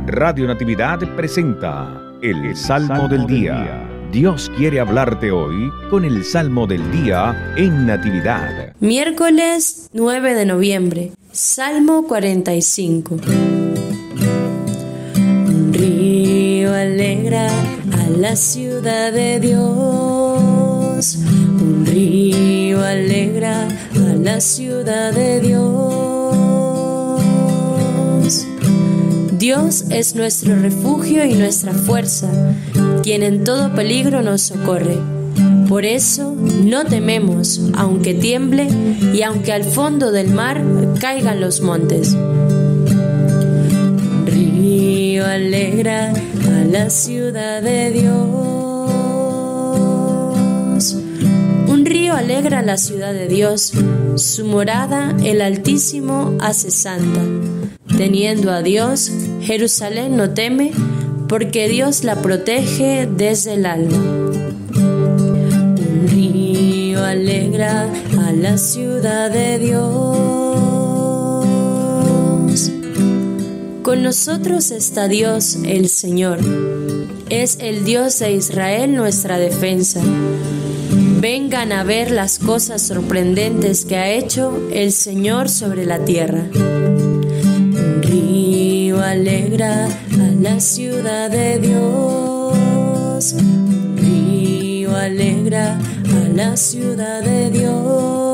Radio Natividad presenta el Salmo del Día. Dios quiere hablarte hoy con el Salmo del Día en Natividad. Miércoles 9 de noviembre, Salmo 45. Un río alegra a la ciudad de Dios. Un río alegra a la ciudad de Dios. Dios es nuestro refugio y nuestra fuerza, quien en todo peligro nos socorre. Por eso no tememos, aunque tiemble y aunque al fondo del mar caigan los montes. Un río alegra a la ciudad de Dios. Un río alegra a la ciudad de Dios, su morada el Altísimo hace santa. Teniendo a Dios, Jerusalén no teme, porque Dios la protege desde el alma. Un río alegra a la ciudad de Dios. Con nosotros está Dios, el Señor. Es el Dios de Israel nuestra defensa. Vengan a ver las cosas sorprendentes que ha hecho el Señor sobre la tierra. Un río alegra a la ciudad de Dios. Un río alegra a la ciudad de Dios.